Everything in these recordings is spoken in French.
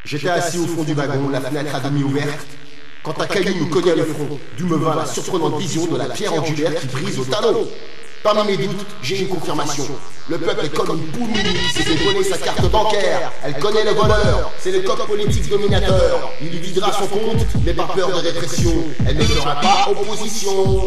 J'étais assis au fond du wagon, la fenêtre à demi ouverte, quand un caillou me cogna le front, d'où me vint la surprenante vision de la pierre angulaire qui brise au talon. Parmi mes doutes, j'ai une confirmation. Le peuple est comme une poule s'est fait voler sa carte bancaire. Elle connaît le voleur, c'est le coq politique dominateur. Il lui videra son compte, mais par peur de répression, elle ne fera pas opposition.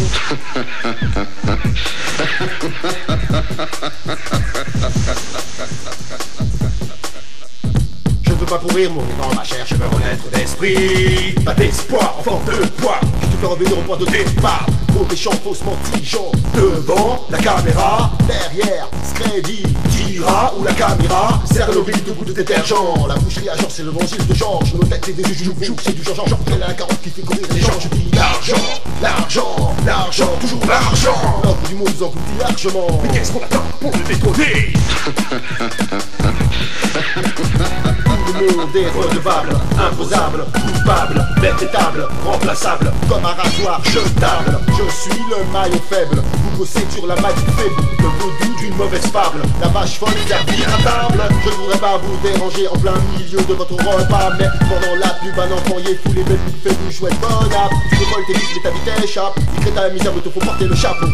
Je ne veux pas pourrir, mourir dans ma chair, je veux renaître d'esprit. Pas d'espoir, en forme de poids, je te fais revenir au point de départ. Gros méchant, faussement tigeant, devant la caméra, derrière, Scredi dira, ou la caméra serre le riz de goût de détergent. La boucherie agence, c'est l'évangile de Georges. Nos têtes et des yeux jouent, c'est du Jean-Jean. Quelle est la carotte qui fait courir les gens? Je dis l'argent, l'argent, l'argent, toujours l'argent. L'ordre du monde nous engloutit largement. Mais qu'est-ce qu'on attend pour le détrôner? Le monde est redevable, imposable, coupable, véritable, remplaçable, comme un rasoir jetable. Je suis le maillon faible, vous bossez sur la maille faible, le vaudou d'une mauvaise fable, la vache folle servie à table. Je ne voudrais pas vous déranger en plein milieu de votre repas, mais pendant la pub un enfant y est fou, les belles fait du chouette bonheur. Tu te voles tes vies, mais ta vie t'échappe, il crée ta misère, mais te faut porter le chapeau.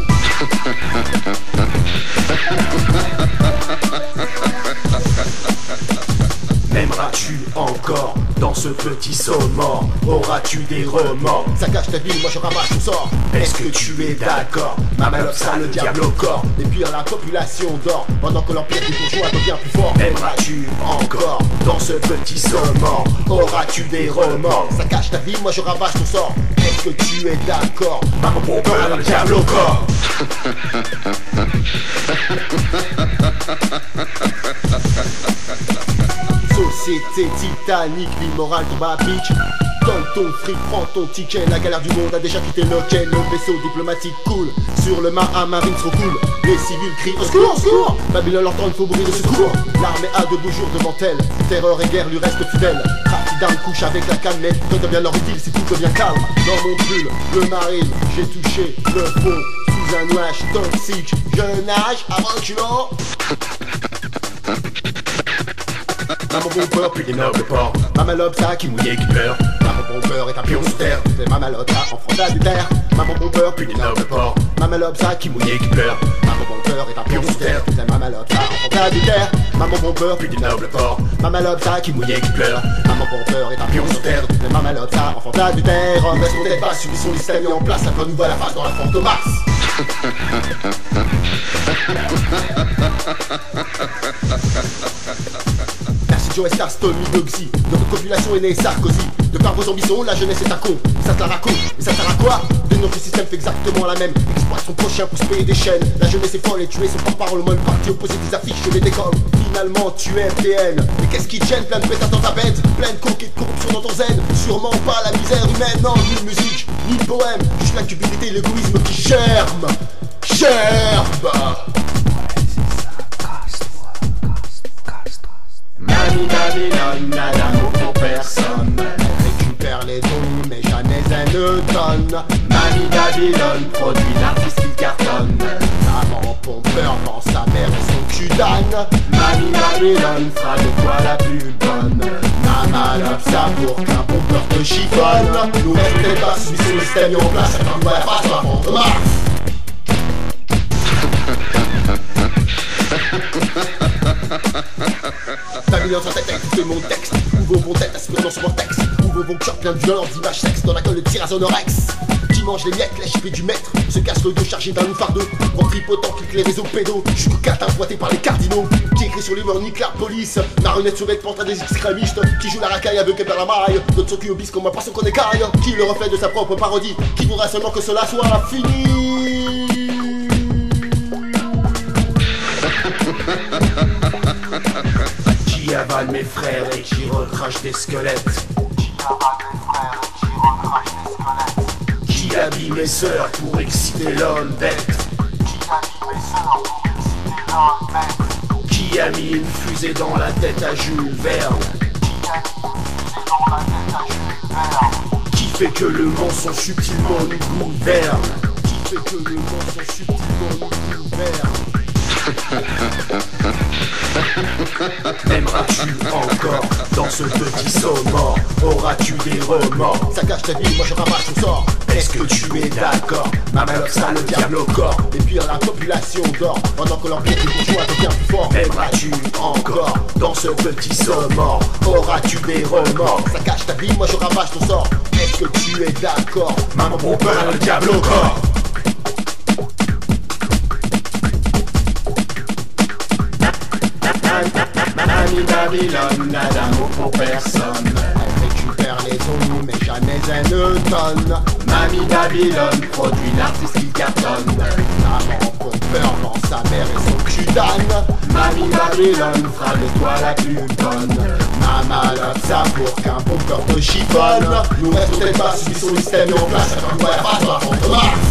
M'aimeras-tu encore dans ce petit sommet? Auras-tu des remords? Ça cache ta vie, moi je ramasse ton sort. Est-ce que tu es d'accord? Ma malope ça le diable au corps. Et puis la population dort pendant que l'empire des bourgeois devient plus fort. M'aimeras-tu encore dans ce petit sommet? Auras-tu des remords? Ça cache ta vie, moi je ramasse ton sort. Est-ce que tu es d'accord? Ma population le diable au corps. Société titanique, l'immorale tombe à pic. Donne ton fric, prends ton ticket. La galère du monde a déjà quitté le quai. Le vaisseau diplomatique coule. Sur le mât, un marine trop cool. Les civils crient au secours, au secours. Babylone leur tend une faux bruit de secours. L'armée a de beaux jours devant elle. Terreur et guerre lui restent fidèles. Trafic d'armes couche avec la calme, mais tout devient leur utile si tout devient calme. Dans mon pull, le marine, j'ai touché le fond. Sous un nuage toxique, je nage à reculons. Maman bombeur, puis des nobles porcs. Maman lobe, ça qui mouillait, qui pleure. Maman bombeur est un pion sous terre. C'est maman lobe, ça enfant d'adultère. Maman bombeur, puis des nobles porcs. Maman lobe, ça qui mouillait, qui pleure. Maman bombeur est un pion sous terre. C'est maman lobe, ça enfant d'adultère. Maman bombeur, puis des nobles porcs. Maman lobe, ça qui mouillait, qui pleure. Maman bombeur est un pion sous terre. C'est maman lobe, ça enfant d'adultère. Laisse mon tête basse, subissons les systèmes mis en place. La nous voit la face dans la forme de Mars. Joe Star, Stone, Midoxy. Notre population est née Sarkozy. De par vos ambitions, la jeunesse est un con. Et ça te la raconte, et ça sert à quoi? De notre système fait exactement la même. Exploite son prochain pour se payer des chaînes. La jeunesse est folle et tu es son porte-parole. Mon parti opposé des affiches, je les décolle. Finalement, tu es PN. Mais qu'est-ce qui te gêne? Plein de pétards dans ta bête, plein de coke et de corruption dans ton zen. Sûrement pas la misère humaine, non, ni de musique, ni de poème. Juste la cupidité et l'égoïsme qui germe. Babylone n'a d'amour pour personne. Elle récupère les dons mais jamais elle ne donne. Mamie Babylone produit l'artiste qui cartonne. Maman pompeur pense sa mère et son cul d'âne. Mamie Babylone fera de toi la plus bonne. Maman love ça pour qu'un pompeur te chiffonne. Nous restons pas sous le système mis en place. On va la face sur la fente de Mars. Babylone sur ta tête, tout mon texte. Où vont tête, aspirant sur mon texte. Où vont cœur plein de violence, d'image sexe. Dans la gueule de Tyrannosaurus. Qui mange les miettes, lèche du maître. Se casse le dos chargé d'un loup fardeux. En tripotant, clique les réseaux pédos. Jusqu'au catin emboîté par les cardinaux. Qui écrit sur les murs, nique la police. Marionnette sauvette, porte à des extrémistes. Qui joue la racaille avec et perd la maille. D'autres son cul au bis comme un poisson qu'on écaille. Qui le reflet de sa propre parodie. Qui voudra seulement que cela soit fini. Qui avale mes frères et qui recrache des squelettes. Qui habille mes sœurs pour exciter l'homme bête. Qui a mis une fusée dans la tête à Jules Verne. Qui fait que le mensonge subtilement nous gouverne. Qui fait que le mensonge subtilement nous gouverne. M'aimeras-tu encore dans ce petit sommet? Auras-tu des remords? Ça gâche ta vie, moi je ramasse ton sort. Est-ce que tu es d'accord? Ma meuf ça le diable au corps. Et puis la population dort pendant que l'empire du bourgeois devient plus fort. M'aimeras-tu encore dans ce petit sommet? Auras-tu des remords? Ça gâche ta vie, moi je ramasse ton sort. Est-ce que tu es d'accord? Maman mon père a le diable au corps. Mamie Babylone n'a d'amour pour personne. Elle récupère les ondes mais jamais elle ne donne. Mamie Babylone produit l'artiste qui cartonne. Maman pompeur vend sa mère et son cul-d'âne. Mamie Babylone fera de toi la plus bonne. Maman love ça pour qu'un pompeur te chiffonne. Nous restons peut-être pas si son système est en place. Ouais, pas toi, on te marche.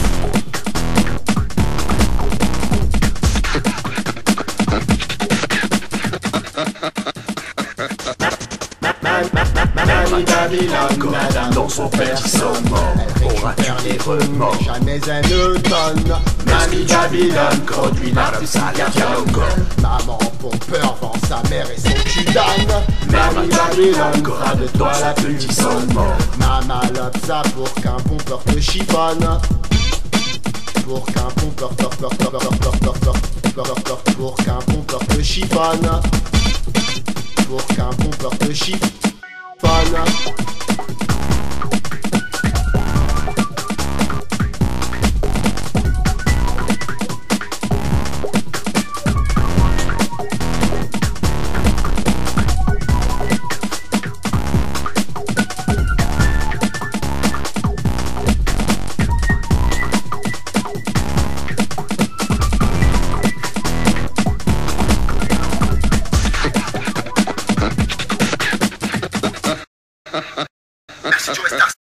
Mamie Babylone n'a dans son petit sommet. Elle récupère les remords, jamais elle ne donne. Mamie Babylone produit l'artiste qui cartonne. Maman pompeur vend sa mère et son cul-d'âne. Mamie Babylone fera de toi la plus bonne. Maman love ça pour qu'un pompeur te chiffonne. Pour qu'un pompeur pour qu'un pompeur te chiffonne. Pour qu'un pompeur te chiffonne. Merci Joe Star.